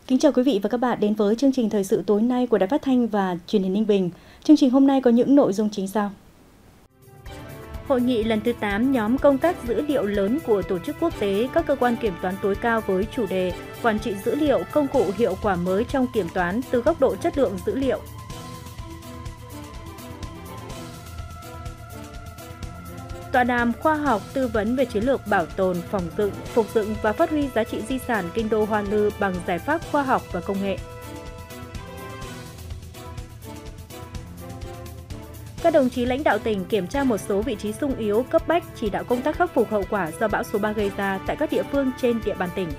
Kính chào quý vị và các bạn đến với chương trình thời sự tối nay của Đài Phát thanh và Truyền hình Ninh Bình. Chương trình hôm nay có những nội dung chính sau. Hội nghị lần thứ 8 nhóm công tác dữ liệu lớn của tổ chức quốc tế, các cơ quan kiểm toán tối cao với chủ đề Quản trị dữ liệu, công cụ hiệu quả mới trong kiểm toán từ góc độ chất lượng dữ liệu. Tọa đàm khoa học tư vấn về chiến lược bảo tồn, phục dựng và phát huy giá trị di sản Kinh đô Hoa Lư bằng giải pháp khoa học và công nghệ. Các đồng chí lãnh đạo tỉnh kiểm tra một số vị trí xung yếu cấp bách, chỉ đạo công tác khắc phục hậu quả do bão số 3 gây ra tại các địa phương trên địa bàn tỉnh.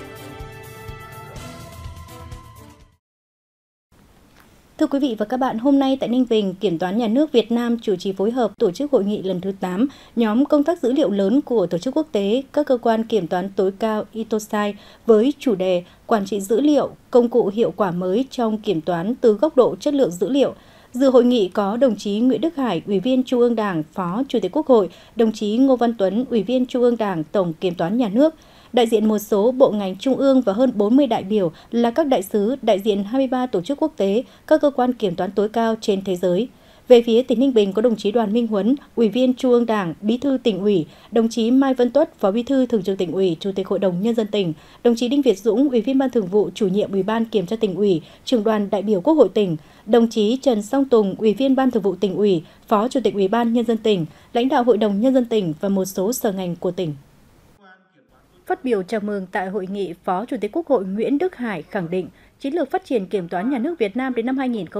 Thưa quý vị và các bạn, hôm nay tại Ninh Bình, Kiểm toán Nhà nước Việt Nam chủ trì phối hợp tổ chức hội nghị lần thứ 8 nhóm công tác dữ liệu lớn của tổ chức quốc tế, các cơ quan kiểm toán tối cao INTOSAI với chủ đề Quản trị dữ liệu, công cụ hiệu quả mới trong kiểm toán từ góc độ chất lượng dữ liệu. Dự hội nghị có đồng chí Nguyễn Đức Hải, Ủy viên Trung ương Đảng, Phó Chủ tịch Quốc hội, đồng chí Ngô Văn Tuấn, Ủy viên Trung ương Đảng, Tổng Kiểm toán Nhà nước, đại diện một số bộ ngành trung ương và hơn 40 đại biểu là các đại sứ, đại diện 23 tổ chức quốc tế, các cơ quan kiểm toán tối cao trên thế giới. Về phía tỉnh Ninh Bình có đồng chí Đoàn Minh Huấn, Ủy viên Trung ương Đảng, Bí thư Tỉnh ủy, đồng chí Mai Văn Tuất, Phó Bí thư Thường trực Tỉnh ủy, Chủ tịch Hội đồng Nhân dân tỉnh, đồng chí Đinh Việt Dũng, Ủy viên Ban Thường vụ, Chủ nhiệm Ủy ban Kiểm tra Tỉnh ủy, Trưởng đoàn đại biểu Quốc hội tỉnh, đồng chí Trần Song Tùng, Ủy viên Ban Thường vụ Tỉnh ủy, Phó Chủ tịch Ủy ban Nhân dân tỉnh, lãnh đạo Hội đồng Nhân dân tỉnh và một số sở ngành của tỉnh. Phát biểu chào mừng tại hội nghị, Phó Chủ tịch Quốc hội Nguyễn Đức Hải khẳng định, chiến lược phát triển kiểm toán nhà nước Việt Nam đến năm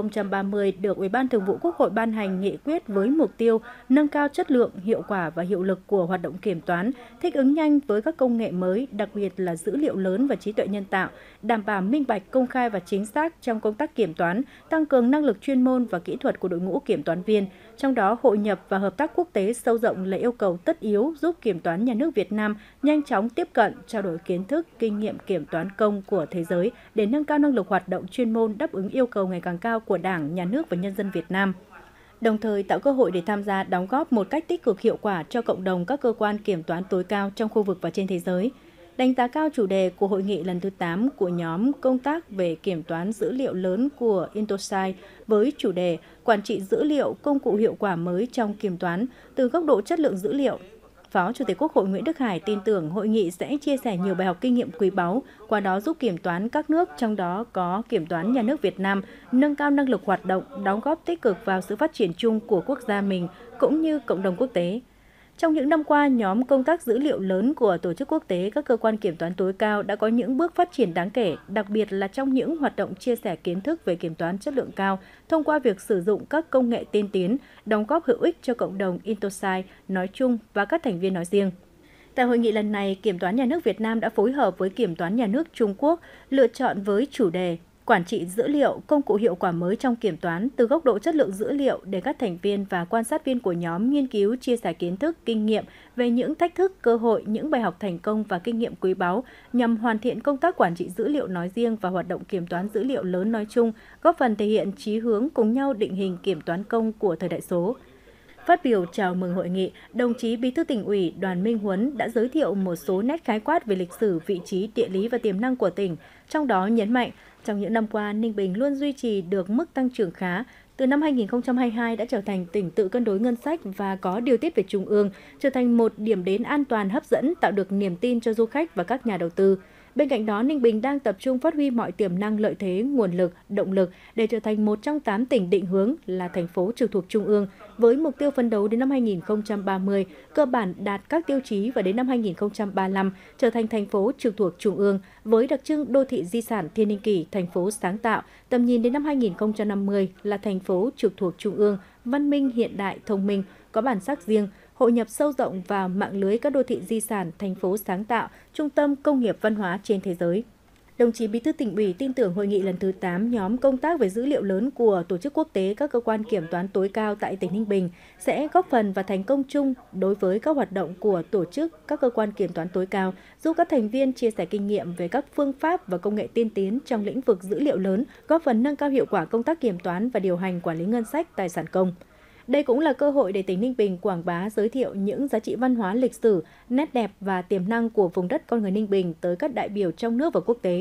2030 được Ủy ban Thường vụ Quốc hội ban hành nghị quyết với mục tiêu nâng cao chất lượng, hiệu quả và hiệu lực của hoạt động kiểm toán, thích ứng nhanh với các công nghệ mới, đặc biệt là dữ liệu lớn và trí tuệ nhân tạo, đảm bảo minh bạch, công khai và chính xác trong công tác kiểm toán, tăng cường năng lực chuyên môn và kỹ thuật của đội ngũ kiểm toán viên. Trong đó, hội nhập và hợp tác quốc tế sâu rộng là yêu cầu tất yếu giúp Kiểm toán Nhà nước Việt Nam nhanh chóng tiếp cận, trao đổi kiến thức, kinh nghiệm kiểm toán công của thế giới để nâng cao năng lực hoạt động chuyên môn đáp ứng yêu cầu ngày càng cao của Đảng, Nhà nước và nhân dân Việt Nam. Đồng thời tạo cơ hội để tham gia đóng góp một cách tích cực hiệu quả cho cộng đồng các cơ quan kiểm toán tối cao trong khu vực và trên thế giới. Đánh giá cao chủ đề của hội nghị lần thứ 8 của nhóm công tác về kiểm toán dữ liệu lớn của INTOSAI với chủ đề Quản trị dữ liệu, công cụ hiệu quả mới trong kiểm toán từ góc độ chất lượng dữ liệu. Phó Chủ tịch Quốc hội Nguyễn Đức Hải tin tưởng hội nghị sẽ chia sẻ nhiều bài học kinh nghiệm quý báu, qua đó giúp kiểm toán các nước, trong đó có Kiểm toán Nhà nước Việt Nam, nâng cao năng lực hoạt động, đóng góp tích cực vào sự phát triển chung của quốc gia mình cũng như cộng đồng quốc tế. Trong những năm qua, nhóm công tác dữ liệu lớn của tổ chức quốc tế, các cơ quan kiểm toán tối cao đã có những bước phát triển đáng kể, đặc biệt là trong những hoạt động chia sẻ kiến thức về kiểm toán chất lượng cao thông qua việc sử dụng các công nghệ tiên tiến, đóng góp hữu ích cho cộng đồng INTOSAI nói chung và các thành viên nói riêng. Tại hội nghị lần này, Kiểm toán Nhà nước Việt Nam đã phối hợp với Kiểm toán Nhà nước Trung Quốc lựa chọn với chủ đề Quản trị dữ liệu, công cụ hiệu quả mới trong kiểm toán từ góc độ chất lượng dữ liệu để các thành viên và quan sát viên của nhóm nghiên cứu chia sẻ kiến thức, kinh nghiệm về những thách thức, cơ hội, những bài học thành công và kinh nghiệm quý báu nhằm hoàn thiện công tác quản trị dữ liệu nói riêng và hoạt động kiểm toán dữ liệu lớn nói chung, góp phần thể hiện chí hướng cùng nhau định hình kiểm toán công của thời đại số. Phát biểu chào mừng hội nghị, đồng chí Bí thư Tỉnh ủy Đoàn Minh Huấn đã giới thiệu một số nét khái quát về lịch sử, vị trí, địa lý và tiềm năng của tỉnh, trong đó nhấn mạnh trong những năm qua, Ninh Bình luôn duy trì được mức tăng trưởng khá. Từ năm 2022 đã trở thành tỉnh tự cân đối ngân sách và có điều tiết về trung ương, trở thành một điểm đến an toàn hấp dẫn, tạo được niềm tin cho du khách và các nhà đầu tư. Bên cạnh đó, Ninh Bình đang tập trung phát huy mọi tiềm năng lợi thế, nguồn lực, động lực để trở thành một trong 8 tỉnh định hướng là thành phố trực thuộc Trung ương, với mục tiêu phấn đấu đến năm 2030, cơ bản đạt các tiêu chí và đến năm 2035 trở thành thành phố trực thuộc Trung ương, với đặc trưng đô thị di sản Thiên Niên Kỷ, thành phố sáng tạo, tầm nhìn đến năm 2050 là thành phố trực thuộc Trung ương, văn minh hiện đại, thông minh, có bản sắc riêng, hội nhập sâu rộng vào mạng lưới các đô thị di sản, thành phố sáng tạo, trung tâm công nghiệp văn hóa trên thế giới. Đồng chí Bí thư Tỉnh ủy tin tưởng hội nghị lần thứ 8 nhóm công tác về dữ liệu lớn của tổ chức quốc tế, các cơ quan kiểm toán tối cao tại tỉnh Ninh Bình sẽ góp phần và thành công chung đối với các hoạt động của tổ chức, các cơ quan kiểm toán tối cao, giúp các thành viên chia sẻ kinh nghiệm về các phương pháp và công nghệ tiên tiến trong lĩnh vực dữ liệu lớn, góp phần nâng cao hiệu quả công tác kiểm toán và điều hành quản lý ngân sách, tài sản công. Đây cũng là cơ hội để tỉnh Ninh Bình quảng bá, giới thiệu những giá trị văn hóa lịch sử, nét đẹp và tiềm năng của vùng đất con người Ninh Bình tới các đại biểu trong nước và quốc tế.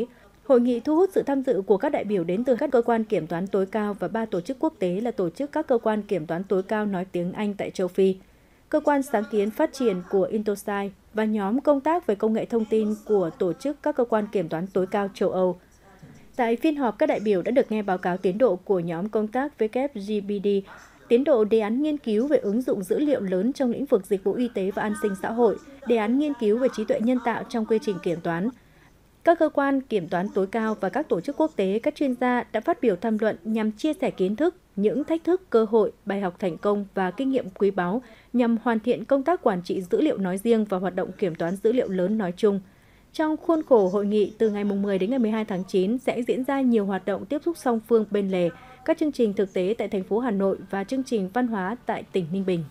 Hội nghị thu hút sự tham dự của các đại biểu đến từ các cơ quan kiểm toán tối cao và 3 tổ chức quốc tế là tổ chức các cơ quan kiểm toán tối cao nói tiếng Anh tại châu Phi, Cơ quan sáng kiến phát triển của Intosai và nhóm công tác về công nghệ thông tin của tổ chức các cơ quan kiểm toán tối cao châu Âu. Tại phiên họp, các đại biểu đã được nghe báo cáo tiến độ của nhóm công tác WGBD, tiến độ đề án nghiên cứu về ứng dụng dữ liệu lớn trong lĩnh vực dịch vụ y tế và an sinh xã hội, đề án nghiên cứu về trí tuệ nhân tạo trong quy trình kiểm toán. Các cơ quan kiểm toán tối cao và các tổ chức quốc tế, các chuyên gia đã phát biểu tham luận nhằm chia sẻ kiến thức, những thách thức, cơ hội, bài học thành công và kinh nghiệm quý báu nhằm hoàn thiện công tác quản trị dữ liệu nói riêng và hoạt động kiểm toán dữ liệu lớn nói chung. Trong khuôn khổ hội nghị, từ ngày 10 đến ngày 12 tháng 9 sẽ diễn ra nhiều hoạt động tiếp xúc song phương bên lề, các chương trình thực tế tại thành phố Hà Nội và chương trình văn hóa tại tỉnh Ninh Bình.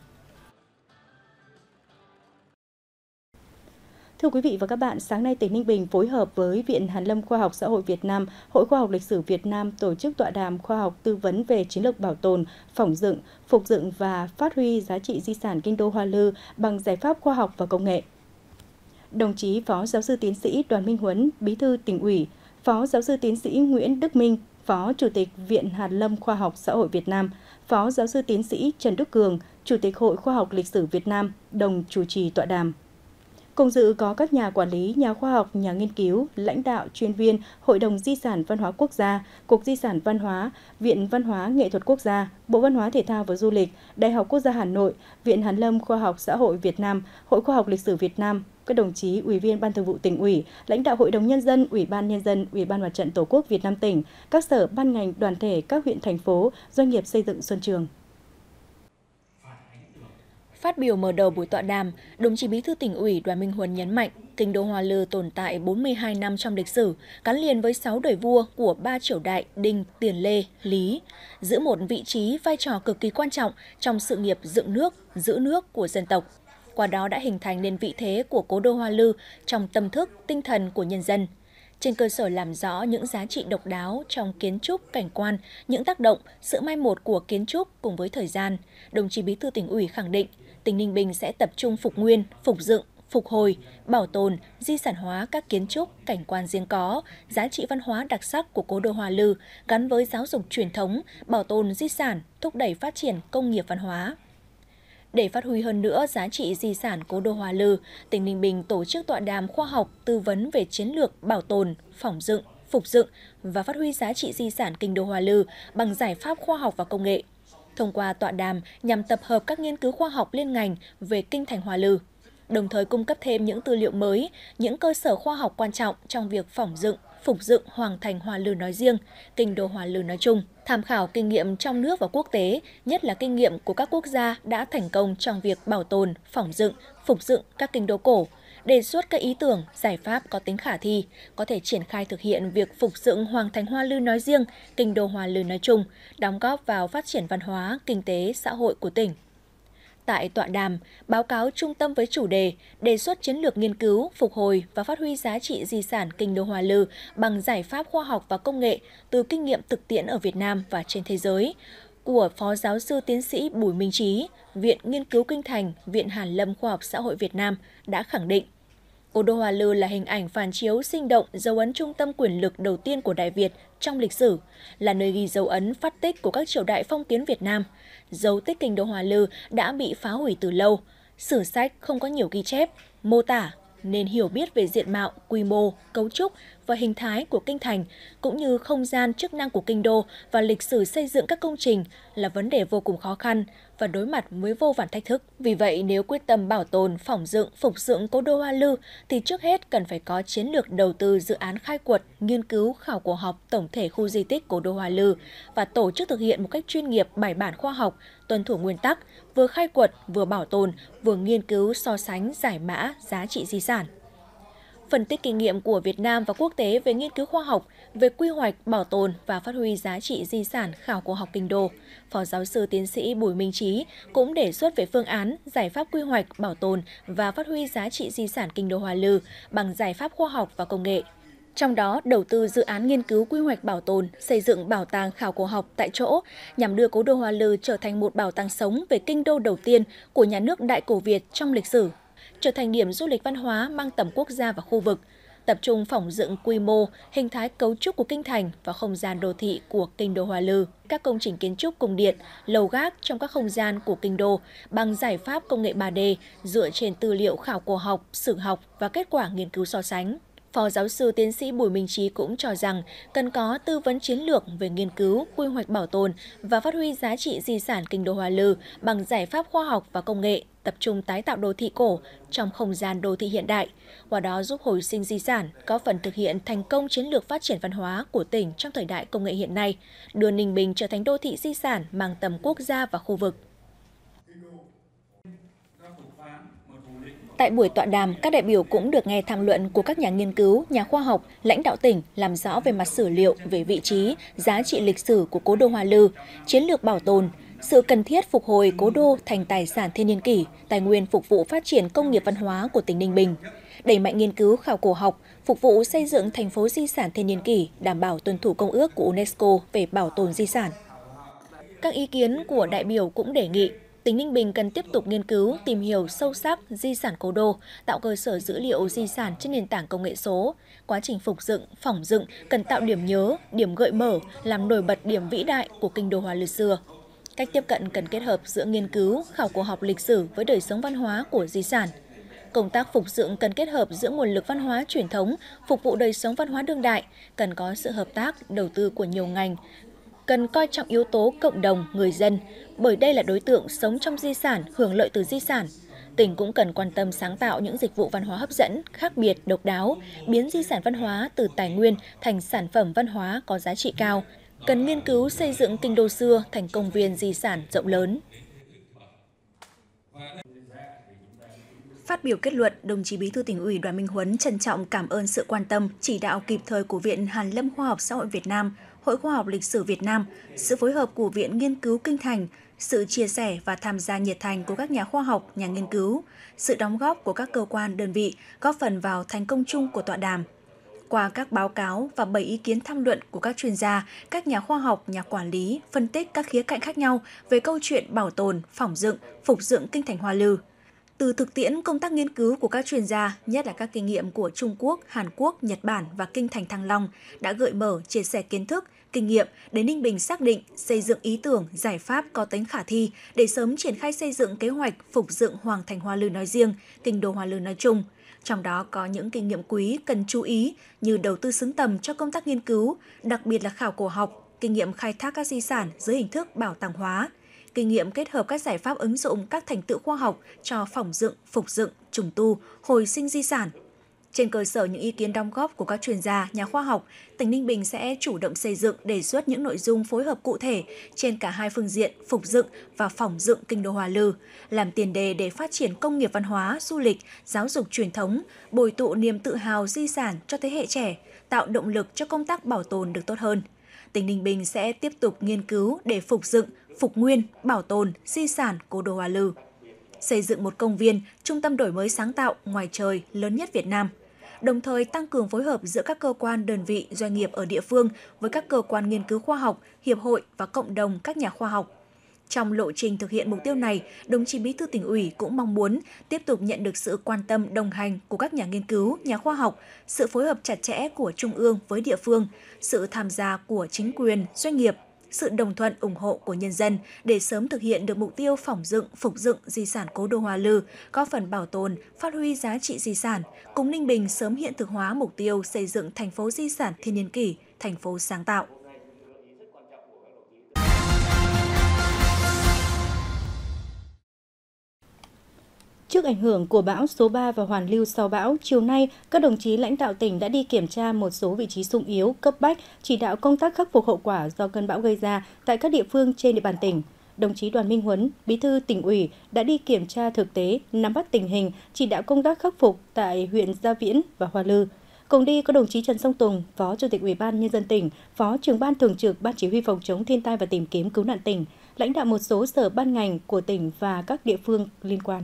Thưa quý vị và các bạn, sáng nay tỉnh Ninh Bình phối hợp với Viện Hàn lâm Khoa học Xã hội Việt Nam, Hội Khoa học Lịch sử Việt Nam tổ chức tọa đàm khoa học tư vấn về chiến lược bảo tồn, phỏng dựng, phục dựng và phát huy giá trị di sản Kinh đô Hoa Lư bằng giải pháp khoa học và công nghệ. Đồng chí Phó Giáo sư Tiến sĩ Đoàn Minh Huấn, Bí thư Tỉnh ủy, Phó Giáo sư Tiến sĩ Nguyễn Đức Minh, Phó Chủ tịch Viện Hàn lâm Khoa học Xã hội Việt Nam, Phó Giáo sư Tiến sĩ Trần Đức Cường, Chủ tịch Hội Khoa học Lịch sử Việt Nam, đồng chủ trì tọa đàm. Cùng dự có các nhà quản lý, nhà khoa học, nhà nghiên cứu, lãnh đạo, chuyên viên, Hội đồng Di sản Văn hóa Quốc gia, Cục Di sản Văn hóa, Viện Văn hóa Nghệ thuật Quốc gia, Bộ Văn hóa Thể thao và Du lịch, Đại học Quốc gia Hà Nội, Viện Hàn lâm Khoa học Xã hội Việt Nam, Hội Khoa học Lịch sử Việt Nam, các đồng chí Ủy viên Ban Thường vụ Tỉnh ủy, lãnh đạo Hội đồng Nhân dân, Ủy ban Nhân dân, Ủy ban Mặt trận Tổ quốc Việt Nam tỉnh, các sở ban ngành đoàn thể, các huyện thành phố, doanh nghiệp xây dựng Xuân Trường. Phát biểu mở đầu buổi tọa đàm, đồng chí Bí thư Tỉnh ủy Đoàn Minh Huấn nhấn mạnh, Kinh đô Hoa Lư tồn tại 42 năm trong lịch sử, gắn liền với 6 đời vua của 3 triều đại Đinh, Tiền Lê, Lý, giữ một vị trí vai trò cực kỳ quan trọng trong sự nghiệp dựng nước, giữ nước của dân tộc. Qua đó đã hình thành nên vị thế của cố đô Hoa Lư trong tâm thức, tinh thần của nhân dân. Trên cơ sở làm rõ những giá trị độc đáo trong kiến trúc, cảnh quan, những tác động, sự mai một của kiến trúc cùng với thời gian, đồng chí Bí thư Tỉnh ủy khẳng định, tỉnh Ninh Bình sẽ tập trung phục nguyên, phục dựng, phục hồi, bảo tồn, di sản hóa các kiến trúc, cảnh quan riêng có, giá trị văn hóa đặc sắc của cố đô Hoa Lư gắn với giáo dục truyền thống, bảo tồn di sản, thúc đẩy phát triển công nghiệp văn hóa. Để phát huy hơn nữa giá trị di sản cố đô Hoa Lư, tỉnh Ninh Bình tổ chức tọa đàm khoa học tư vấn về chiến lược bảo tồn, phỏng dựng, phục dựng và phát huy giá trị di sản Kinh đô Hoa Lư bằng giải pháp khoa học và công nghệ. Thông qua tọa đàm nhằm tập hợp các nghiên cứu khoa học liên ngành về kinh thành Hoa Lư, đồng thời cung cấp thêm những tư liệu mới, những cơ sở khoa học quan trọng trong việc phỏng dựng, phục dựng Hoàng thành Hoa Lư nói riêng, Kinh đô Hoa Lư nói chung, tham khảo kinh nghiệm trong nước và quốc tế, nhất là kinh nghiệm của các quốc gia đã thành công trong việc bảo tồn, phỏng dựng, phục dựng các kinh đô cổ, đề xuất các ý tưởng, giải pháp có tính khả thi, có thể triển khai thực hiện việc phục dựng Hoàng thành Hoa Lư nói riêng, Kinh đô Hoa Lư nói chung, đóng góp vào phát triển văn hóa, kinh tế, xã hội của tỉnh. Tại tọa đàm, báo cáo trung tâm với chủ đề đề xuất chiến lược nghiên cứu, phục hồi và phát huy giá trị di sản Kinh đô Hoa Lư bằng giải pháp khoa học và công nghệ từ kinh nghiệm thực tiễn ở Việt Nam và trên thế giới của Phó Giáo sư Tiến sĩ Bùi Minh Trí, Viện Nghiên cứu Kinh thành, Viện Hàn lâm Khoa học Xã hội Việt Nam đã khẳng định cố đô Hoa Lư là hình ảnh phản chiếu sinh động dấu ấn trung tâm quyền lực đầu tiên của Đại Việt trong lịch sử, là nơi ghi dấu ấn phát tích của các triều đại phong kiến Việt Nam. Dấu tích Kinh đô Hoa Lư đã bị phá hủy từ lâu, sử sách không có nhiều ghi chép, mô tả, nên hiểu biết về diện mạo, quy mô, cấu trúc và hình thái của kinh thành, cũng như không gian chức năng của kinh đô và lịch sử xây dựng các công trình là vấn đề vô cùng khó khăn và đối mặt với vô vàn thách thức. Vì vậy, nếu quyết tâm bảo tồn, phỏng dựng, phục dựng cố đô Hoa Lư thì trước hết cần phải có chiến lược đầu tư dự án khai quật, nghiên cứu, khảo cổ học tổng thể khu di tích cố đô Hoa Lư và tổ chức thực hiện một cách chuyên nghiệp, bài bản khoa học, tuân thủ nguyên tắc, vừa khai quật, vừa bảo tồn, vừa nghiên cứu, so sánh, giải mã, giá trị di sản. Phân tích kinh nghiệm của Việt Nam và quốc tế về nghiên cứu khoa học, về quy hoạch, bảo tồn và phát huy giá trị di sản khảo cổ học Kinh đô, Phó Giáo sư Tiến sĩ Bùi Minh Trí cũng đề xuất về phương án, giải pháp quy hoạch, bảo tồn và phát huy giá trị di sản Kinh đô Hoa Lư bằng giải pháp khoa học và công nghệ. Trong đó, đầu tư dự án nghiên cứu quy hoạch bảo tồn, xây dựng bảo tàng khảo cổ học tại chỗ nhằm đưa cố đô Hoa Lư trở thành một bảo tàng sống về kinh đô đầu tiên của nhà nước Đại cổ Việt trong lịch sử, trở thành điểm du lịch văn hóa mang tầm quốc gia và khu vực, tập trung phỏng dựng quy mô, hình thái cấu trúc của kinh thành và không gian đô thị của kinh đô Hoa Lư, các công trình kiến trúc cung điện, lầu gác trong các không gian của kinh đô bằng giải pháp công nghệ 3D dựa trên tư liệu khảo cổ học, sử học và kết quả nghiên cứu so sánh. Phó giáo sư tiến sĩ Bùi Minh Trí cũng cho rằng cần có tư vấn chiến lược về nghiên cứu, quy hoạch bảo tồn và phát huy giá trị di sản kinh đô Hoa Lư bằng giải pháp khoa học và công nghệ, tập trung tái tạo đô thị cổ trong không gian đô thị hiện đại, qua đó giúp hồi sinh di sản, có phần thực hiện thành công chiến lược phát triển văn hóa của tỉnh trong thời đại công nghệ hiện nay, đưa Ninh Bình trở thành đô thị di sản mang tầm quốc gia và khu vực. Tại buổi tọa đàm, các đại biểu cũng được nghe tham luận của các nhà nghiên cứu, nhà khoa học, lãnh đạo tỉnh làm rõ về mặt sử liệu, về vị trí, giá trị lịch sử của cố đô Hoa Lư, chiến lược bảo tồn, sự cần thiết phục hồi cố đô thành tài sản thiên niên kỷ, tài nguyên phục vụ phát triển công nghiệp văn hóa của tỉnh Ninh Bình, đẩy mạnh nghiên cứu khảo cổ học, phục vụ xây dựng thành phố di sản thiên niên kỷ, đảm bảo tuân thủ công ước của UNESCO về bảo tồn di sản. Các ý kiến của đại biểu cũng đề nghị tỉnh Ninh Bình cần tiếp tục nghiên cứu, tìm hiểu sâu sắc di sản cố đô, tạo cơ sở dữ liệu di sản trên nền tảng công nghệ số. Quá trình phục dựng, phỏng dựng cần tạo điểm nhớ, điểm gợi mở, làm nổi bật điểm vĩ đại của kinh đô Hoa Lư xưa. Cách tiếp cận cần kết hợp giữa nghiên cứu, khảo cổ học lịch sử với đời sống văn hóa của di sản. Công tác phục dựng cần kết hợp giữa nguồn lực văn hóa truyền thống, phục vụ đời sống văn hóa đương đại, cần có sự hợp tác, đầu tư của nhiều ngành, cần coi trọng yếu tố cộng đồng, người dân, bởi đây là đối tượng sống trong di sản, hưởng lợi từ di sản. Tỉnh cũng cần quan tâm sáng tạo những dịch vụ văn hóa hấp dẫn, khác biệt, độc đáo, biến di sản văn hóa từ tài nguyên thành sản phẩm văn hóa có giá trị cao. Cần nghiên cứu xây dựng kinh đô xưa thành công viên di sản rộng lớn. Phát biểu kết luận, đồng chí Bí thư Tỉnh ủy Đoàn Minh Huấn trân trọng cảm ơn sự quan tâm, chỉ đạo kịp thời của Viện Hàn lâm Khoa học Xã hội Việt Nam, Hội Khoa học Lịch sử Việt Nam, sự phối hợp của Viện Nghiên cứu Kinh thành, sự chia sẻ và tham gia nhiệt thành của các nhà khoa học, nhà nghiên cứu, sự đóng góp của các cơ quan, đơn vị góp phần vào thành công chung của tọa đàm. Qua các báo cáo và 7 ý kiến tham luận của các chuyên gia, các nhà khoa học, nhà quản lý phân tích các khía cạnh khác nhau về câu chuyện bảo tồn, phỏng dựng, phục dựng kinh thành Hoa Lư. Từ thực tiễn công tác nghiên cứu của các chuyên gia, nhất là các kinh nghiệm của Trung Quốc, Hàn Quốc, Nhật Bản và kinh thành Thăng Long, đã gợi mở, chia sẻ kiến thức, kinh nghiệm để Ninh Bình xác định, xây dựng ý tưởng, giải pháp có tính khả thi để sớm triển khai xây dựng kế hoạch phục dựng Hoàng thành Hoa Lư nói riêng, kinh đô Hoa Lư nói chung. Trong đó có những kinh nghiệm quý cần chú ý như đầu tư xứng tầm cho công tác nghiên cứu, đặc biệt là khảo cổ học, kinh nghiệm khai thác các di sản dưới hình thức bảo tàng hóa, kinh nghiệm kết hợp các giải pháp ứng dụng các thành tựu khoa học cho phỏng dựng, phục dựng, trùng tu, hồi sinh di sản. Trên cơ sở những ý kiến đóng góp của các chuyên gia, nhà khoa học, tỉnh Ninh Bình sẽ chủ động xây dựng, đề xuất những nội dung phối hợp cụ thể trên cả hai phương diện phục dựng và phỏng dựng kinh đô Hoa Lư, làm tiền đề để phát triển công nghiệp văn hóa, du lịch, giáo dục truyền thống, bồi tụ niềm tự hào di sản cho thế hệ trẻ, tạo động lực cho công tác bảo tồn được tốt hơn. Tỉnh Ninh Bình sẽ tiếp tục nghiên cứu để phục dựng, phục nguyên, bảo tồn di sản cố đô Hoa Lư, xây dựng một công viên, trung tâm đổi mới sáng tạo ngoài trời lớn nhất Việt Nam, đồng thời tăng cường phối hợp giữa các cơ quan, đơn vị, doanh nghiệp ở địa phương với các cơ quan nghiên cứu khoa học, hiệp hội và cộng đồng các nhà khoa học. Trong lộ trình thực hiện mục tiêu này, đồng chí Bí thư Tỉnh ủy cũng mong muốn tiếp tục nhận được sự quan tâm đồng hành của các nhà nghiên cứu, nhà khoa học, sự phối hợp chặt chẽ của Trung ương với địa phương, sự tham gia của chính quyền, doanh nghiệp, sự đồng thuận ủng hộ của nhân dân để sớm thực hiện được mục tiêu phỏng dựng, phục dựng di sản cố đô Hoa Lư, góp phần bảo tồn, phát huy giá trị di sản, cùng Ninh Bình sớm hiện thực hóa mục tiêu xây dựng thành phố di sản thiên niên kỷ, thành phố sáng tạo. Trước ảnh hưởng của bão số 3 và hoàn lưu sau bão, chiều nay, các đồng chí lãnh đạo tỉnh đã đi kiểm tra một số vị trí xung yếu, cấp bách, chỉ đạo công tác khắc phục hậu quả do cơn bão gây ra tại các địa phương trên địa bàn tỉnh. Đồng chí Đoàn Minh Huấn, Bí thư Tỉnh ủy đã đi kiểm tra thực tế, nắm bắt tình hình, chỉ đạo công tác khắc phục tại huyện Gia Viễn và Hoa Lư. Cùng đi có đồng chí Trần Song Tùng, Phó Chủ tịch Ủy ban Nhân dân tỉnh, Phó Trưởng ban Thường trực Ban Chỉ huy Phòng chống thiên tai và tìm kiếm cứu nạn tỉnh, lãnh đạo một số sở ban ngành của tỉnh và các địa phương liên quan.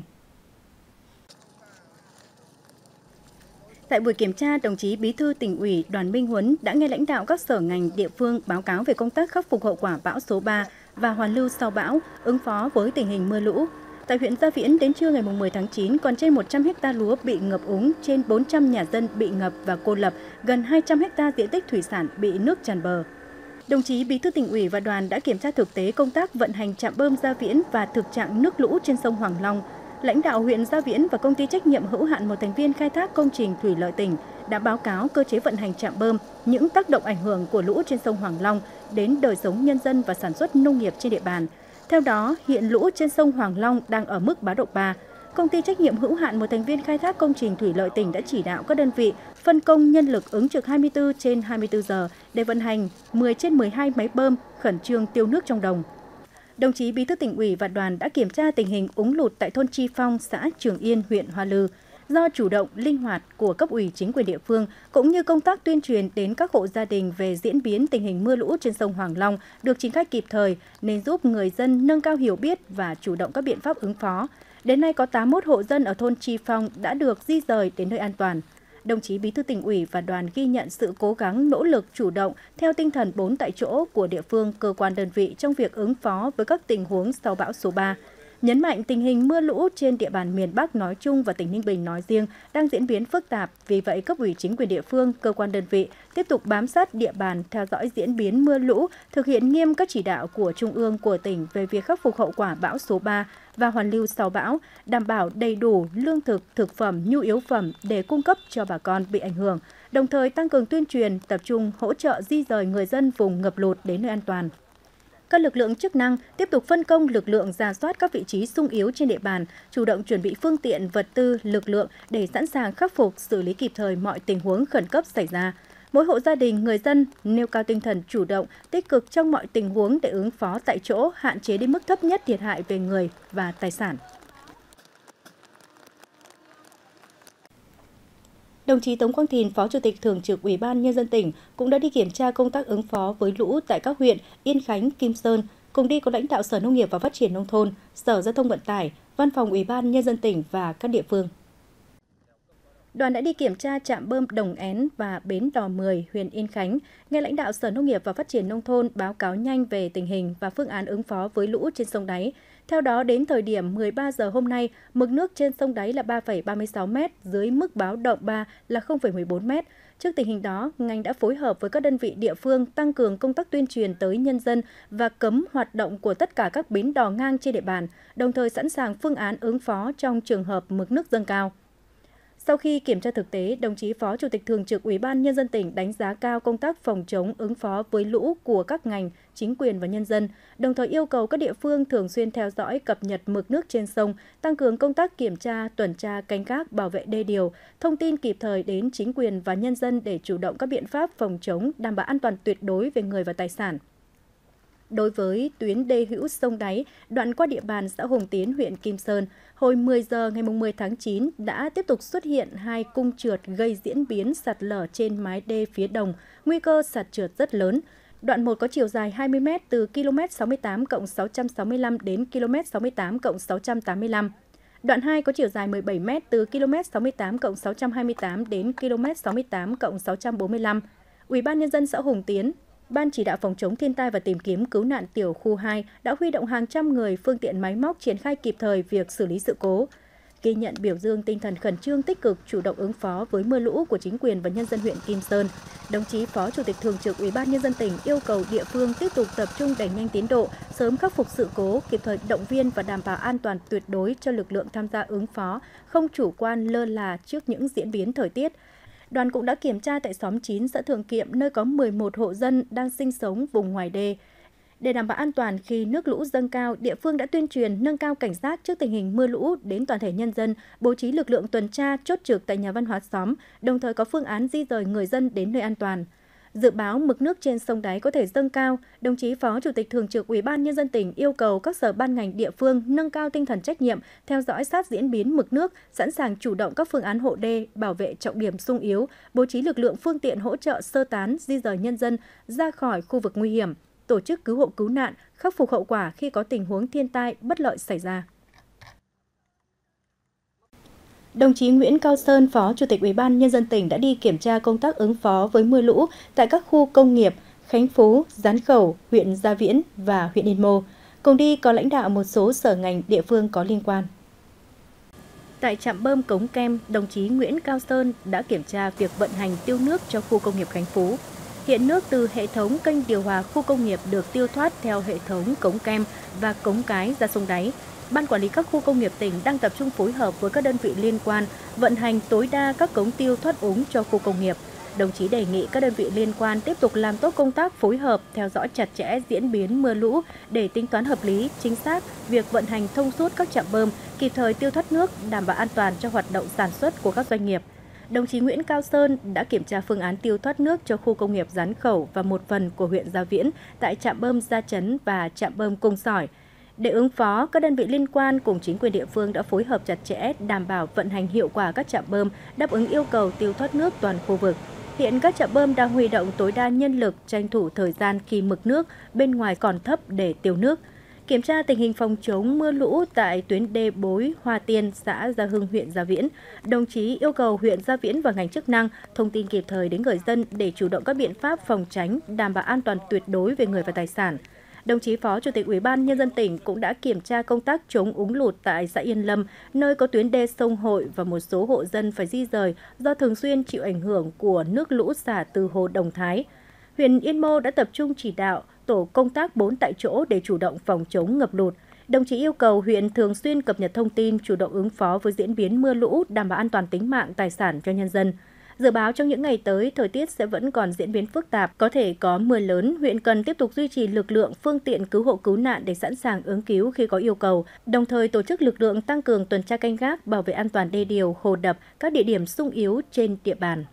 Tại buổi kiểm tra, đồng chí Bí thư Tỉnh ủy Đoàn Minh Huấn đã nghe lãnh đạo các sở ngành địa phương báo cáo về công tác khắc phục hậu quả bão số 3 và hoàn lưu sau bão, ứng phó với tình hình mưa lũ. Tại huyện Gia Viễn, đến trưa ngày 10 tháng 9, còn trên 100 ha lúa bị ngập úng, trên 400 nhà dân bị ngập và cô lập, gần 200 ha diện tích thủy sản bị nước tràn bờ. Đồng chí Bí thư Tỉnh ủy và đoàn đã kiểm tra thực tế công tác vận hành trạm bơm Gia Viễn và thực trạng nước lũ trên sông Hoàng Long. Lãnh đạo huyện Gia Viễn và công ty trách nhiệm hữu hạn một thành viên khai thác công trình thủy lợi tỉnh đã báo cáo cơ chế vận hành trạm bơm, những tác động ảnh hưởng của lũ trên sông Hoàng Long đến đời sống nhân dân và sản xuất nông nghiệp trên địa bàn. Theo đó, hiện lũ trên sông Hoàng Long đang ở mức báo động 3. Công ty trách nhiệm hữu hạn một thành viên khai thác công trình thủy lợi tỉnh đã chỉ đạo các đơn vị phân công nhân lực ứng trực 24/24 giờ để vận hành 10/12 máy bơm khẩn trương tiêu nước trong đồng. Đồng chí Bí thư Tỉnh ủy và đoàn đã kiểm tra tình hình úng lụt tại thôn Chi Phong, xã Trường Yên, huyện Hoa Lư. Do chủ động, linh hoạt của cấp ủy chính quyền địa phương cũng như công tác tuyên truyền đến các hộ gia đình về diễn biến tình hình mưa lũ trên sông Hoàng Long được triển khai kịp thời nên giúp người dân nâng cao hiểu biết và chủ động các biện pháp ứng phó. Đến nay có 81 hộ dân ở thôn Chi Phong đã được di rời đến nơi an toàn. Đồng chí Bí thư Tỉnh ủy và đoàn ghi nhận sự cố gắng nỗ lực chủ động theo tinh thần 4 tại chỗ của địa phương, cơ quan đơn vị trong việc ứng phó với các tình huống sau bão số 3. Nhấn mạnh tình hình mưa lũ trên địa bàn miền Bắc nói chung và tỉnh Ninh Bình nói riêng đang diễn biến phức tạp, vì vậy cấp ủy chính quyền địa phương, cơ quan đơn vị tiếp tục bám sát địa bàn, theo dõi diễn biến mưa lũ, thực hiện nghiêm các chỉ đạo của Trung ương, của tỉnh về việc khắc phục hậu quả bão số 3 và hoàn lưu sau bão, đảm bảo đầy đủ lương thực, thực phẩm, nhu yếu phẩm để cung cấp cho bà con bị ảnh hưởng, đồng thời tăng cường tuyên truyền, tập trung hỗ trợ di rời người dân vùng ngập lụt đến nơi an toàn. Các lực lượng chức năng tiếp tục phân công lực lượng rà soát các vị trí xung yếu trên địa bàn, chủ động chuẩn bị phương tiện, vật tư, lực lượng để sẵn sàng khắc phục, xử lý kịp thời mọi tình huống khẩn cấp xảy ra. Mỗi hộ gia đình, người dân nêu cao tinh thần chủ động, tích cực trong mọi tình huống để ứng phó tại chỗ, hạn chế đến mức thấp nhất thiệt hại về người và tài sản. Đồng chí Tống Quang Thìn, Phó Chủ tịch Thường trực Ủy ban Nhân dân tỉnh cũng đã đi kiểm tra công tác ứng phó với lũ tại các huyện Yên Khánh, Kim Sơn. Cùng đi có lãnh đạo Sở Nông nghiệp và Phát triển Nông thôn, Sở Giao thông Vận tải, Văn phòng Ủy ban Nhân dân tỉnh và các địa phương. Đoàn đã đi kiểm tra trạm bơm Đồng Én và bến Đò 10, huyện Yên Khánh, nghe lãnh đạo Sở Nông nghiệp và Phát triển Nông thôn báo cáo nhanh về tình hình và phương án ứng phó với lũ trên sông Đáy. Theo đó, đến thời điểm 13 giờ hôm nay, mực nước trên sông Đáy là 3,36 m, dưới mức báo động 3 là 0,14 m. Trước tình hình đó, ngành đã phối hợp với các đơn vị địa phương tăng cường công tác tuyên truyền tới nhân dân và cấm hoạt động của tất cả các bến đò ngang trên địa bàn, đồng thời sẵn sàng phương án ứng phó trong trường hợp mực nước dâng cao. Sau khi kiểm tra thực tế, đồng chí Phó Chủ tịch Thường trực Ủy ban Nhân dân tỉnh đánh giá cao công tác phòng chống ứng phó với lũ của các ngành, chính quyền và nhân dân, đồng thời yêu cầu các địa phương thường xuyên theo dõi cập nhật mực nước trên sông, tăng cường công tác kiểm tra, tuần tra, canh gác, bảo vệ đê điều, thông tin kịp thời đến chính quyền và nhân dân để chủ động các biện pháp phòng chống, đảm bảo an toàn tuyệt đối về người và tài sản. Đối với tuyến đê hữu sông Đáy, đoạn qua địa bàn xã Hùng Tiến, huyện Kim Sơn, hồi 10 giờ ngày 10 tháng 9 đã tiếp tục xuất hiện 2 cung trượt gây diễn biến sạt lở trên mái đê phía đồng, nguy cơ sạt trượt rất lớn. Đoạn 1 có chiều dài 20 m từ km 68+665 đến km 68+685. Đoạn 2 có chiều dài 17 m từ km 68+628 đến km 68+645. Ủy ban Nhân dân xã Hùng Tiến, Ban chỉ đạo phòng chống thiên tai và tìm kiếm cứu nạn tiểu khu 2 đã huy động hàng trăm người, phương tiện máy móc triển khai kịp thời việc xử lý sự cố. Ghi nhận biểu dương tinh thần khẩn trương tích cực chủ động ứng phó với mưa lũ của chính quyền và nhân dân huyện Kim Sơn, đồng chí Phó Chủ tịch Thường trực Ủy ban Nhân dân tỉnh yêu cầu địa phương tiếp tục tập trung đẩy nhanh tiến độ, sớm khắc phục sự cố, kịp thời động viên và đảm bảo an toàn tuyệt đối cho lực lượng tham gia ứng phó, không chủ quan lơ là trước những diễn biến thời tiết. Đoàn cũng đã kiểm tra tại xóm 9 xã Thượng Kiệm, nơi có 11 hộ dân đang sinh sống vùng ngoài đê. Để đảm bảo an toàn khi nước lũ dâng cao, địa phương đã tuyên truyền nâng cao cảnh giác trước tình hình mưa lũ đến toàn thể nhân dân, bố trí lực lượng tuần tra, chốt trực tại nhà văn hóa xóm, đồng thời có phương án di rời người dân đến nơi an toàn. Dự báo mực nước trên sông Đáy có thể dâng cao, đồng chí Phó Chủ tịch Thường trực Ủy ban Nhân dân tỉnh yêu cầu các sở ban ngành địa phương nâng cao tinh thần trách nhiệm, theo dõi sát diễn biến mực nước, sẵn sàng chủ động các phương án hộ đê, bảo vệ trọng điểm xung yếu, bố trí lực lượng phương tiện hỗ trợ sơ tán, di rời nhân dân ra khỏi khu vực nguy hiểm, tổ chức cứu hộ cứu nạn, khắc phục hậu quả khi có tình huống thiên tai bất lợi xảy ra. Đồng chí Nguyễn Cao Sơn, Phó Chủ tịch Ủy ban Nhân dân tỉnh đã đi kiểm tra công tác ứng phó với mưa lũ tại các khu công nghiệp Khánh Phú, Gián Khẩu, huyện Gia Viễn và huyện Yên Mô. Cùng đi có lãnh đạo một số sở ngành địa phương có liên quan. Tại trạm bơm Cống Kem, đồng chí Nguyễn Cao Sơn đã kiểm tra việc vận hành tiêu nước cho khu công nghiệp Khánh Phú. Hiện nước từ hệ thống kênh điều hòa khu công nghiệp được tiêu thoát theo hệ thống Cống Kem và Cống Cái ra sông đáy. Ban quản lý các khu công nghiệp tỉnh đang tập trung phối hợp với các đơn vị liên quan vận hành tối đa các cống tiêu thoát úng cho khu công nghiệp. Đồng chí đề nghị các đơn vị liên quan tiếp tục làm tốt công tác phối hợp, theo dõi chặt chẽ diễn biến mưa lũ để tính toán hợp lý, chính xác việc vận hành thông suốt các trạm bơm, kịp thời tiêu thoát nước, đảm bảo an toàn cho hoạt động sản xuất của các doanh nghiệp. Đồng chí Nguyễn Cao Sơn đã kiểm tra phương án tiêu thoát nước cho khu công nghiệp Gián Khẩu và một phần của huyện Gia Viễn tại trạm bơm Gia Chấn và trạm bơm Cung Sỏi. Để ứng phó, các đơn vị liên quan cùng chính quyền địa phương đã phối hợp chặt chẽ, đảm bảo vận hành hiệu quả các trạm bơm, đáp ứng yêu cầu tiêu thoát nước toàn khu vực. Hiện các trạm bơm đang huy động tối đa nhân lực, tranh thủ thời gian khi mực nước bên ngoài còn thấp để tiêu nước. Kiểm tra tình hình phòng chống mưa lũ tại tuyến đê Bối, Hoa Tiên, xã Gia Hưng, huyện Gia Viễn, đồng chí yêu cầu huyện Gia Viễn và ngành chức năng thông tin kịp thời đến người dân để chủ động các biện pháp phòng tránh, đảm bảo an toàn tuyệt đối về người và tài sản. Đồng chí Phó Chủ tịch Ủy ban Nhân dân tỉnh cũng đã kiểm tra công tác chống úng lụt tại xã Yên Lâm, nơi có tuyến đê sông Hội và một số hộ dân phải di rời do thường xuyên chịu ảnh hưởng của nước lũ xả từ hồ Đồng Thái. Huyện Yên Mô đã tập trung chỉ đạo tổ công tác 4 tại chỗ để chủ động phòng chống ngập lụt. Đồng chí yêu cầu huyện thường xuyên cập nhật thông tin, chủ động ứng phó với diễn biến mưa lũ, đảm bảo an toàn tính mạng, tài sản cho nhân dân. Dự báo trong những ngày tới, thời tiết sẽ vẫn còn diễn biến phức tạp, có thể có mưa lớn, huyện cần tiếp tục duy trì lực lượng, phương tiện cứu hộ cứu nạn để sẵn sàng ứng cứu khi có yêu cầu, đồng thời tổ chức lực lượng tăng cường tuần tra canh gác, bảo vệ an toàn đê điều, hồ đập, các địa điểm xung yếu trên địa bàn.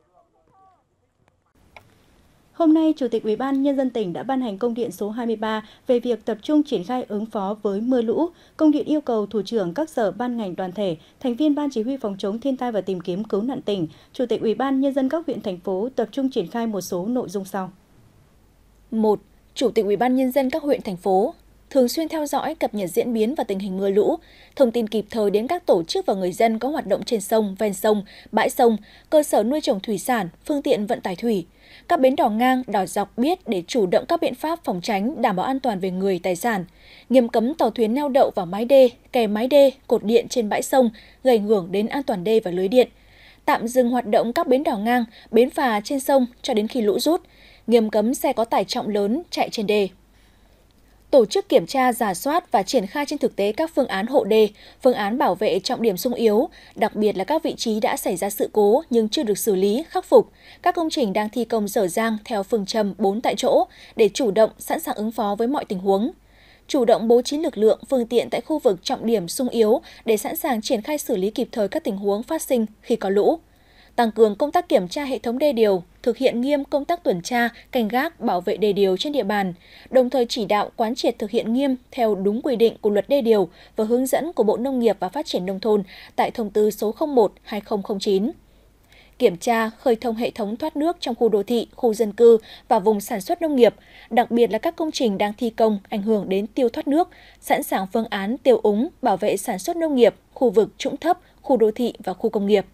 Hôm nay, Chủ tịch Ủy ban Nhân dân tỉnh đã ban hành công điện số 23 về việc tập trung triển khai ứng phó với mưa lũ. Công điện yêu cầu thủ trưởng các sở ban ngành đoàn thể, thành viên Ban Chỉ huy phòng chống thiên tai và tìm kiếm cứu nạn tỉnh, Chủ tịch Ủy ban Nhân dân các huyện thành phố tập trung triển khai một số nội dung sau. 1. Chủ tịch Ủy ban Nhân dân các huyện thành phố thường xuyên theo dõi, cập nhật diễn biến và tình hình mưa lũ, thông tin kịp thời đến các tổ chức và người dân có hoạt động trên sông, ven sông, bãi sông, cơ sở nuôi trồng thủy sản, phương tiện vận tải thủy. Các bến đò ngang, đò dọc biết để chủ động các biện pháp phòng tránh, đảm bảo an toàn về người, tài sản. Nghiêm cấm tàu thuyền neo đậu vào mái đê, kè mái đê, cột điện trên bãi sông, gây ảnh hưởng đến an toàn đê và lưới điện. Tạm dừng hoạt động các bến đò ngang, bến phà trên sông cho đến khi lũ rút. Nghiêm cấm xe có tải trọng lớn chạy trên đê. Tổ chức kiểm tra, rà soát và triển khai trên thực tế các phương án hộ đê, phương án bảo vệ trọng điểm xung yếu, đặc biệt là các vị trí đã xảy ra sự cố nhưng chưa được xử lý, khắc phục. Các công trình đang thi công dở dang theo phương châm 4 tại chỗ để chủ động, sẵn sàng ứng phó với mọi tình huống. Chủ động bố trí lực lượng, phương tiện tại khu vực trọng điểm xung yếu để sẵn sàng triển khai xử lý kịp thời các tình huống phát sinh khi có lũ. Tăng cường công tác kiểm tra hệ thống đê điều, thực hiện nghiêm công tác tuần tra, canh gác, bảo vệ đê điều trên địa bàn, đồng thời chỉ đạo quán triệt thực hiện nghiêm theo đúng quy định của Luật đê điều và hướng dẫn của Bộ Nông nghiệp và Phát triển Nông thôn tại Thông tư số 01/2009. Kiểm tra, khơi thông hệ thống thoát nước trong khu đô thị, khu dân cư và vùng sản xuất nông nghiệp, đặc biệt là các công trình đang thi công ảnh hưởng đến tiêu thoát nước, sẵn sàng phương án tiêu úng, bảo vệ sản xuất nông nghiệp, khu vực trũng thấp, khu đô thị và khu công nghiệp.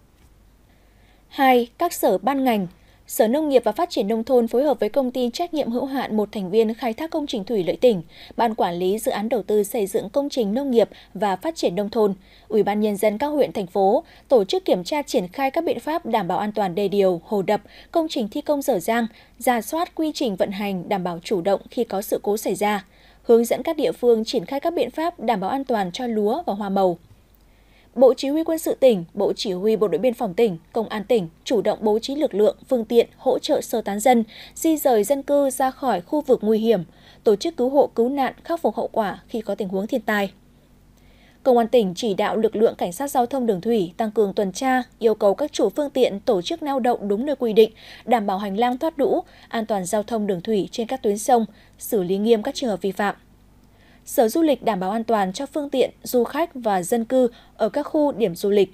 2. Các sở ban ngành. Sở Nông nghiệp và Phát triển Nông thôn phối hợp với Công ty trách nhiệm hữu hạn một thành viên khai thác công trình thủy lợi tỉnh, Ban quản lý dự án đầu tư xây dựng công trình nông nghiệp và phát triển nông thôn, Ủy ban Nhân dân các huyện, thành phố tổ chức kiểm tra triển khai các biện pháp đảm bảo an toàn đê điều, hồ đập, công trình thi công dở dang, rà soát quy trình vận hành đảm bảo chủ động khi có sự cố xảy ra, hướng dẫn các địa phương triển khai các biện pháp đảm bảo an toàn cho lúa và hoa màu. Bộ Chỉ huy Quân sự tỉnh, Bộ Chỉ huy Bộ đội Biên phòng tỉnh, Công an tỉnh chủ động bố trí lực lượng, phương tiện hỗ trợ sơ tán dân, di rời dân cư ra khỏi khu vực nguy hiểm, tổ chức cứu hộ cứu nạn, khắc phục hậu quả khi có tình huống thiên tai. Công an tỉnh chỉ đạo lực lượng cảnh sát giao thông đường thủy tăng cường tuần tra, yêu cầu các chủ phương tiện tổ chức neo đậu đúng nơi quy định, đảm bảo hành lang thoát lũ, an toàn giao thông đường thủy trên các tuyến sông, xử lý nghiêm các trường hợp vi phạm. Sở Du lịch đảm bảo an toàn cho phương tiện, du khách và dân cư ở các khu điểm du lịch.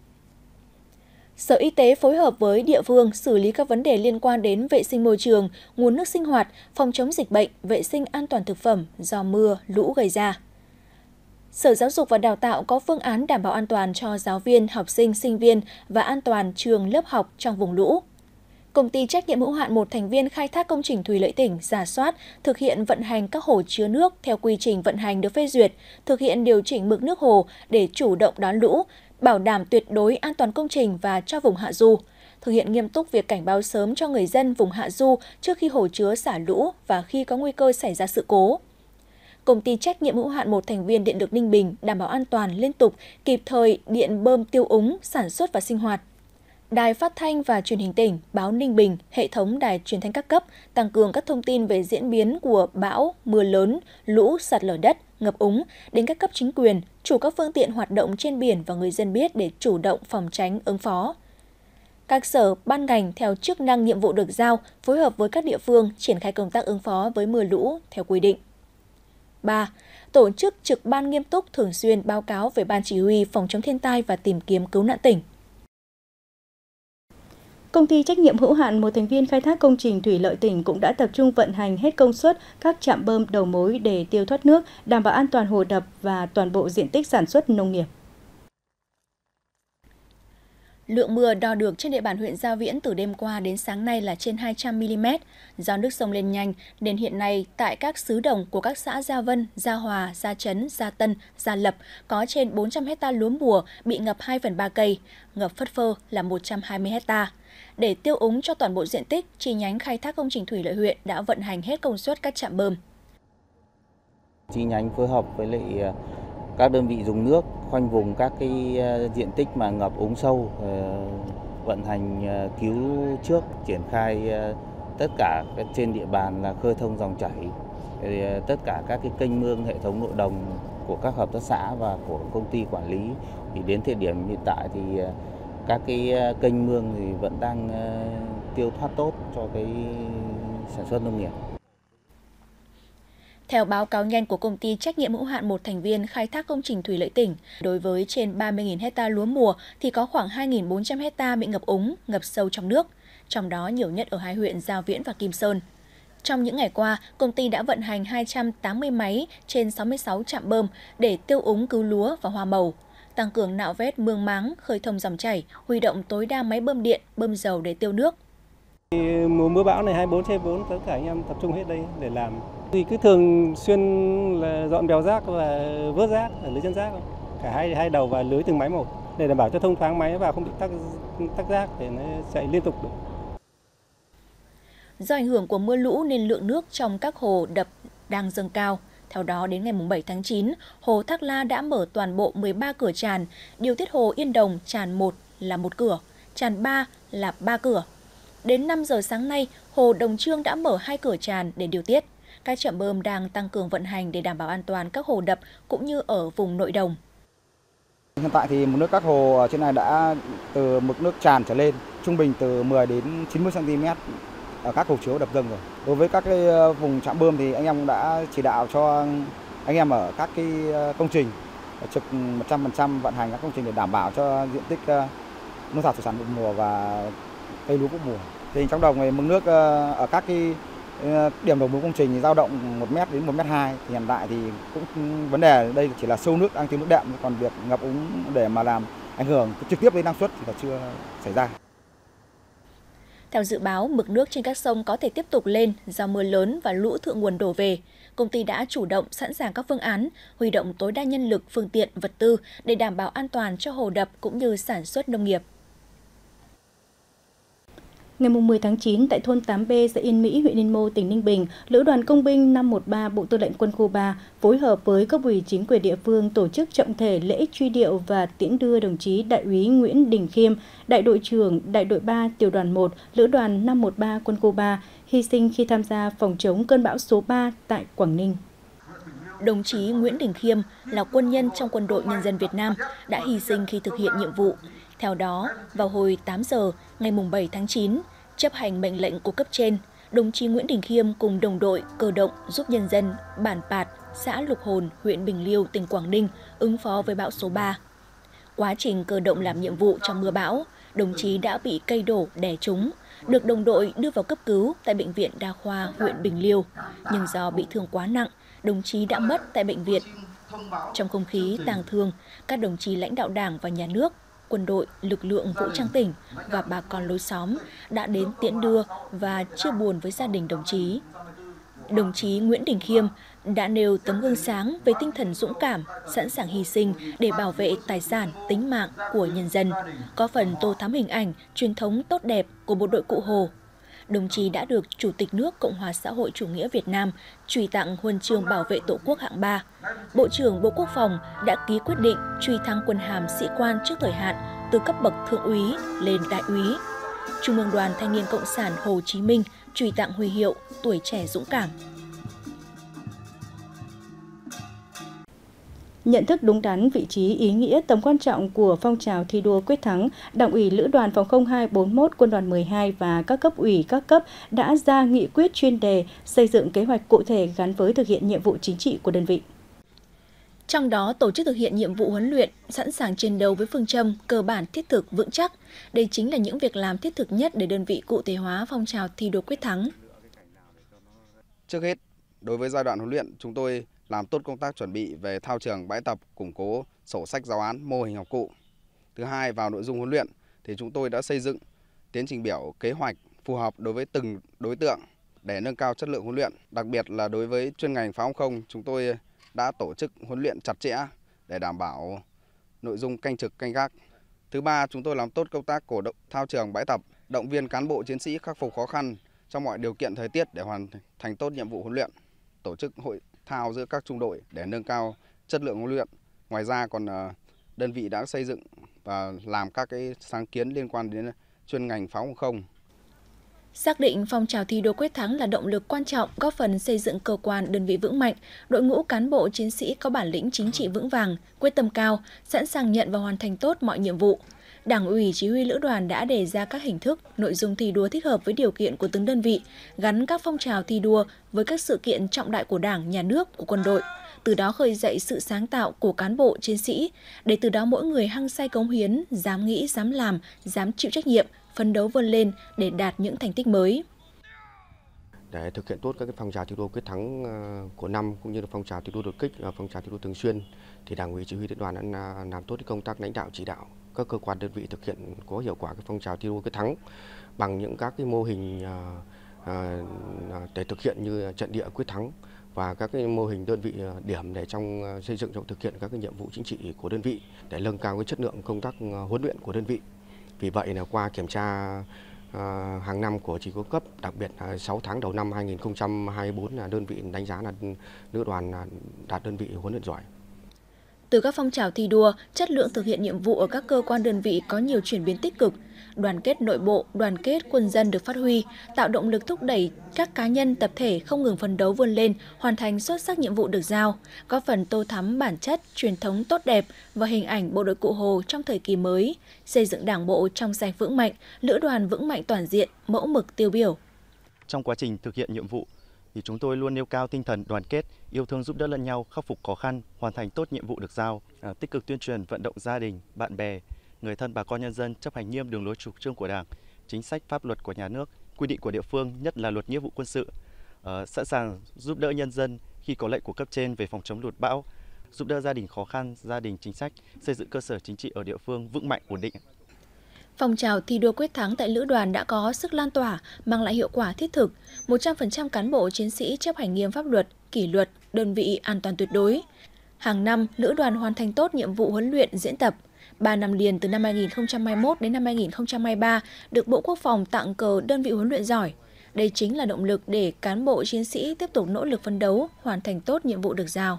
Sở Y tế phối hợp với địa phương xử lý các vấn đề liên quan đến vệ sinh môi trường, nguồn nước sinh hoạt, phòng chống dịch bệnh, vệ sinh an toàn thực phẩm do mưa, lũ gây ra. Sở Giáo dục và Đào tạo có phương án đảm bảo an toàn cho giáo viên, học sinh, sinh viên và an toàn trường lớp học trong vùng lũ. Công ty trách nhiệm hữu hạn một thành viên khai thác công trình thủy lợi tỉnh rà soát, thực hiện vận hành các hồ chứa nước theo quy trình vận hành được phê duyệt, thực hiện điều chỉnh mực nước hồ để chủ động đón lũ, bảo đảm tuyệt đối an toàn công trình và cho vùng hạ du. Thực hiện nghiêm túc việc cảnh báo sớm cho người dân vùng hạ du trước khi hồ chứa xả lũ và khi có nguy cơ xảy ra sự cố. Công ty trách nhiệm hữu hạn một thành viên điện lực Ninh Bình đảm bảo an toàn liên tục, kịp thời điện bơm tiêu úng, sản xuất và sinh hoạt. Đài Phát thanh và Truyền hình tỉnh, báo Ninh Bình, hệ thống đài truyền thanh các cấp tăng cường các thông tin về diễn biến của bão, mưa lớn, lũ, sạt lở đất, ngập úng đến các cấp chính quyền, chủ các phương tiện hoạt động trên biển và người dân biết để chủ động phòng tránh ứng phó. Các sở, ban ngành theo chức năng nhiệm vụ được giao phối hợp với các địa phương triển khai công tác ứng phó với mưa lũ theo quy định. 3. Tổ chức trực ban nghiêm túc thường xuyên báo cáo về Ban Chỉ huy phòng chống thiên tai và tìm kiếm cứu nạn tỉnh. Công ty trách nhiệm hữu hạn một thành viên khai thác công trình thủy lợi tỉnh cũng đã tập trung vận hành hết công suất các trạm bơm đầu mối để tiêu thoát nước, đảm bảo an toàn hồ đập và toàn bộ diện tích sản xuất nông nghiệp. Lượng mưa đo được trên địa bàn huyện Gia Viễn từ đêm qua đến sáng nay là trên 200 mm. Do nước sông lên nhanh nên hiện nay tại các xứ đồng của các xã Gia Vân, Gia Hòa, Gia Chấn, Gia Tân, Gia Lập có trên 400 hecta lúa mùa bị ngập 2/3 cây, ngập phất phơ là 120 hecta. Để tiêu úng cho toàn bộ diện tích, chi nhánh khai thác công trình thủy lợi huyện đã vận hành hết công suất các trạm bơm. Chi nhánh phối hợp với lại các đơn vị dùng nước khoanh vùng các cái diện tích mà ngập úng sâu, vận hành cứu trước, triển khai tất cả trên địa bàn là khơi thông dòng chảy, tất cả các cái kênh mương, hệ thống nội đồng của các hợp tác xã và của công ty quản lý. Thì đến thời điểm hiện tại thì các cái kênh mương thì vẫn đang tiêu thoát tốt cho cái sản xuất nông nghiệp. Theo báo cáo nhanh của công ty trách nhiệm hữu hạn một thành viên khai thác công trình thủy lợi tỉnh, đối với trên 30.000 hecta lúa mùa thì có khoảng 2.400 hecta bị ngập úng, ngập sâu trong nước, trong đó nhiều nhất ở hai huyện Gia Viễn và Kim Sơn. Trong những ngày qua, công ty đã vận hành 280 máy trên 66 trạm bơm để tiêu úng cứu lúa và hoa màu, tăng cường nạo vét mương máng, khơi thông dòng chảy, huy động tối đa máy bơm điện, bơm dầu để tiêu nước. Mùa mưa bão này 24/4 tất cả anh em tập trung hết đây để làm. Thì cứ thường xuyên là dọn bèo rác và vớt rác ở lưới chân rác, cả hai đầu và lưới từng máy một để đảm bảo cho thông thoáng máy và không bị tắc rác để nó chạy liên tục được. Do ảnh hưởng của mưa lũ nên lượng nước trong các hồ đập đang dâng cao. Theo đó, đến ngày 7 tháng 9, hồ Thác La đã mở toàn bộ 13 cửa tràn, điều tiết hồ Yên Đồng tràn 1 là 1 cửa, tràn 3 là 3 cửa. Đến 5 giờ sáng nay, hồ Đồng Trương đã mở 2 cửa tràn để điều tiết. Các trạm bơm đang tăng cường vận hành để đảm bảo an toàn các hồ đập cũng như ở vùng nội đồng. Hiện tại thì mực nước các hồ trên này đã từ mực nước tràn trở lên, trung bình từ 10 đến 90 cm ở các hồ chứa đập dâng rồi. Đối với các cái vùng trạm bơm thì anh em cũng đã chỉ đạo cho anh em ở các cái công trình trực 100% vận hành các công trình để đảm bảo cho diện tích nông sản thủy sản vụ mùa và cây lúa vụ mùa. Thì trong đồng thì mực nước ở các cái điểm đầu mối công trình thì dao động 1 m đến 1,2 m. Thì hiện tại thì cũng vấn đề ở đây chỉ là sâu nước đang thiếu nước đệm, còn việc ngập úng để mà làm ảnh hưởng trực tiếp đến năng suất thì là chưa xảy ra. Theo dự báo, mực nước trên các sông có thể tiếp tục lên do mưa lớn và lũ thượng nguồn đổ về. Công ty đã chủ động sẵn sàng các phương án, huy động tối đa nhân lực, phương tiện, vật tư để đảm bảo an toàn cho hồ đập cũng như sản xuất nông nghiệp. Ngày 10 tháng 9, tại thôn 8B, xã Yên Mỹ, huyện Yên Mô, tỉnh Ninh Bình, Lữ đoàn Công binh 513 Bộ Tư lệnh Quân khu 3 phối hợp với cấp ủy chính quyền địa phương tổ chức trọng thể lễ truy điệu và tiễn đưa đồng chí Đại úy Nguyễn Đình Khiêm, Đại đội trưởng Đại đội 3 Tiểu đoàn 1, Lữ đoàn 513 Quân khu 3, hy sinh khi tham gia phòng chống cơn bão số 3 tại Quảng Ninh. Đồng chí Nguyễn Đình Khiêm là quân nhân trong Quân đội Nhân dân Việt Nam đã hy sinh khi thực hiện nhiệm vụ. Theo đó, vào hồi 8 giờ ngày 7 tháng 9, chấp hành mệnh lệnh của cấp trên, đồng chí Nguyễn Đình Khiêm cùng đồng đội cơ động giúp nhân dân bản Pạt, xã Lục Hồn, huyện Bình Liêu, tỉnh Quảng Ninh ứng phó với bão số 3. Quá trình cơ động làm nhiệm vụ trong mưa bão, đồng chí đã bị cây đổ đè trúng, được đồng đội đưa vào cấp cứu tại Bệnh viện Đa khoa huyện Bình Liêu. Nhưng do bị thương quá nặng, đồng chí đã mất tại bệnh viện. Trong không khí tang thương, các đồng chí lãnh đạo Đảng và Nhà nước, quân đội, lực lượng vũ trang tỉnh và bà con lối xóm đã đến tiễn đưa và chia buồn với gia đình đồng chí. Đồng chí Nguyễn Đình Khiêm đã nêu tấm gương sáng về tinh thần dũng cảm, sẵn sàng hy sinh để bảo vệ tài sản, tính mạng của nhân dân, có phần tô thắm hình ảnh, truyền thống tốt đẹp của bộ đội Cụ Hồ. Đồng chí đã được Chủ tịch nước Cộng hòa xã hội chủ nghĩa Việt Nam truy tặng huân chương bảo vệ Tổ quốc hạng 3. Bộ trưởng Bộ Quốc phòng đã ký quyết định truy thăng quân hàm sĩ quan trước thời hạn từ cấp bậc thượng úy lên đại úy. Trung ương Đoàn Thanh niên Cộng sản Hồ Chí Minh truy tặng huy hiệu Tuổi trẻ dũng cảm. Nhận thức đúng đắn vị trí, ý nghĩa, tầm quan trọng của phong trào thi đua quyết thắng, Đảng ủy Lữ đoàn Phòng không 241 Quân đoàn 12 và các cấp ủy các cấp đã ra nghị quyết chuyên đề xây dựng kế hoạch cụ thể gắn với thực hiện nhiệm vụ chính trị của đơn vị. Trong đó, tổ chức thực hiện nhiệm vụ huấn luyện, sẵn sàng chiến đấu với phương châm cơ bản, thiết thực, vững chắc. Đây chính là những việc làm thiết thực nhất để đơn vị cụ thể hóa phong trào thi đua quyết thắng. Trước hết, đối với giai đoạn huấn luyện, chúng tôi làm tốt công tác chuẩn bị về thao trường, bãi tập, củng cố sổ sách giáo án, mô hình học cụ. Thứ hai, vào nội dung huấn luyện thì chúng tôi đã xây dựng tiến trình biểu kế hoạch phù hợp đối với từng đối tượng để nâng cao chất lượng huấn luyện. Đặc biệt là đối với chuyên ngành pháo không, chúng tôi đã tổ chức huấn luyện chặt chẽ để đảm bảo nội dung canh trực, canh gác. Thứ ba, chúng tôi làm tốt công tác cổ động thao trường, bãi tập, động viên cán bộ chiến sĩ khắc phục khó khăn trong mọi điều kiện thời tiết để hoàn thành tốt nhiệm vụ huấn luyện. Tổ chức hội thao giữa các trung đội để nâng cao chất lượng huấn luyện. Ngoài ra còn đơn vị đã xây dựng và làm các cái sáng kiến liên quan đến chuyên ngành pháo không. Xác định phong trào thi đua quyết thắng là động lực quan trọng góp phần xây dựng cơ quan đơn vị vững mạnh, đội ngũ cán bộ chiến sĩ có bản lĩnh chính trị vững vàng, quyết tâm cao, sẵn sàng nhận và hoàn thành tốt mọi nhiệm vụ. Đảng ủy Chỉ huy Lữ đoàn đã đề ra các hình thức, nội dung thi đua thích hợp với điều kiện của từng đơn vị, gắn các phong trào thi đua với các sự kiện trọng đại của Đảng, Nhà nước, của quân đội. Từ đó khơi dậy sự sáng tạo của cán bộ, chiến sĩ, để từ đó mỗi người hăng say cống hiến, dám nghĩ, dám làm, dám chịu trách nhiệm, phấn đấu vươn lên để đạt những thành tích mới. Để thực hiện tốt các phong trào thi đua quyết thắng của năm cũng như là phong trào thi đua đột kích và phong trào thi đua thường xuyên, thì Đảng ủy Chỉ huy Lữ đoàn đã làm tốt công tác lãnh đạo chỉ đạo các cơ quan đơn vị thực hiện có hiệu quả cái phong trào thi đua quyết thắng bằng những các cái mô hình để thực hiện như trận địa quyết thắng và các cái mô hình đơn vị điểm để trong xây dựng trong thực hiện các cái nhiệm vụ chính trị của đơn vị để nâng cao cái chất lượng công tác huấn luyện của đơn vị. Vì vậy là qua kiểm tra hàng năm của chỉ có cấp, đặc biệt là 6 tháng đầu năm 2024 là đơn vị đánh giá là Lữ đoàn đạt đơn vị huấn luyện giỏi. Từ các phong trào thi đua, chất lượng thực hiện nhiệm vụ ở các cơ quan đơn vị có nhiều chuyển biến tích cực. Đoàn kết nội bộ, đoàn kết quân dân được phát huy, tạo động lực thúc đẩy các cá nhân, tập thể không ngừng phấn đấu vươn lên, hoàn thành xuất sắc nhiệm vụ được giao, góp phần tô thắm bản chất, truyền thống tốt đẹp và hình ảnh bộ đội Cụ Hồ trong thời kỳ mới, xây dựng Đảng bộ trong sạch vững mạnh, Lữ đoàn vững mạnh toàn diện, mẫu mực tiêu biểu. Trong quá trình thực hiện nhiệm vụ, thì chúng tôi luôn nêu cao tinh thần đoàn kết, yêu thương giúp đỡ lẫn nhau, khắc phục khó khăn, hoàn thành tốt nhiệm vụ được giao, tích cực tuyên truyền vận động gia đình, bạn bè, người thân bà con nhân dân chấp hành nghiêm đường lối chủ trương của Đảng, chính sách pháp luật của nhà nước, quy định của địa phương, nhất là luật nghĩa vụ quân sự, sẵn sàng giúp đỡ nhân dân khi có lệnh của cấp trên về phòng chống lụt bão, giúp đỡ gia đình khó khăn, gia đình chính sách, xây dựng cơ sở chính trị ở địa phương vững mạnh, ổn định. Phong trào thi đua quyết thắng tại Lữ đoàn đã có sức lan tỏa, mang lại hiệu quả thiết thực. 100% cán bộ chiến sĩ chấp hành nghiêm pháp luật, kỷ luật, đơn vị an toàn tuyệt đối. Hàng năm, Lữ đoàn hoàn thành tốt nhiệm vụ huấn luyện, diễn tập. 3 năm liền từ năm 2021 đến năm 2023 được Bộ Quốc phòng tặng cờ đơn vị huấn luyện giỏi. Đây chính là động lực để cán bộ chiến sĩ tiếp tục nỗ lực phấn đấu, hoàn thành tốt nhiệm vụ được giao.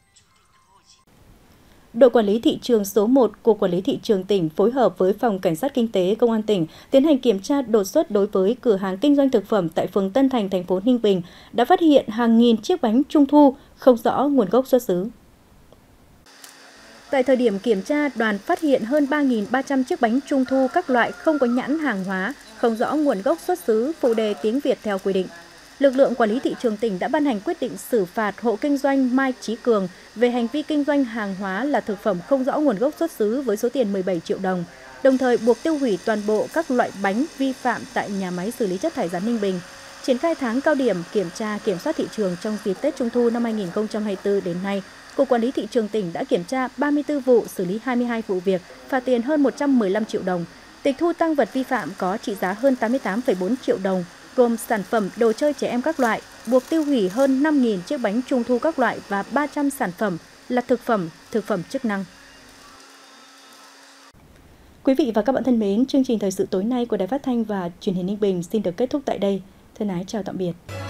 Đội Quản lý Thị trường số 1, Cục Quản lý Thị trường tỉnh phối hợp với Phòng Cảnh sát Kinh tế Công an tỉnh tiến hành kiểm tra đột xuất đối với cửa hàng kinh doanh thực phẩm tại phường Tân Thành, thành phố Ninh Bình, đã phát hiện hàng nghìn chiếc bánh trung thu không rõ nguồn gốc xuất xứ. Tại thời điểm kiểm tra, đoàn phát hiện hơn 3.300 chiếc bánh trung thu các loại không có nhãn hàng hóa, không rõ nguồn gốc xuất xứ, phụ đề tiếng Việt theo quy định. Lực lượng Quản lý Thị trường tỉnh đã ban hành quyết định xử phạt hộ kinh doanh Mai Chí Cường về hành vi kinh doanh hàng hóa là thực phẩm không rõ nguồn gốc xuất xứ với số tiền 17 triệu đồng, đồng thời buộc tiêu hủy toàn bộ các loại bánh vi phạm tại nhà máy xử lý chất thải rắn Ninh Bình. Triển khai tháng cao điểm kiểm tra kiểm soát thị trường trong dịp Tết Trung thu năm 2024 đến nay, Cục Quản lý Thị trường tỉnh đã kiểm tra 34 vụ, xử lý 22 vụ việc, phạt tiền hơn 115 triệu đồng. Tịch thu tang vật vi phạm có trị giá hơn 88,4 triệu đồng, gồm sản phẩm đồ chơi trẻ em các loại, buộc tiêu hủy hơn 5.000 chiếc bánh trung thu các loại và 300 sản phẩm là thực phẩm chức năng. Quý vị và các bạn thân mến, chương trình thời sự tối nay của Đài Phát thanh và Truyền hình Ninh Bình xin được kết thúc tại đây. Thân ái chào tạm biệt.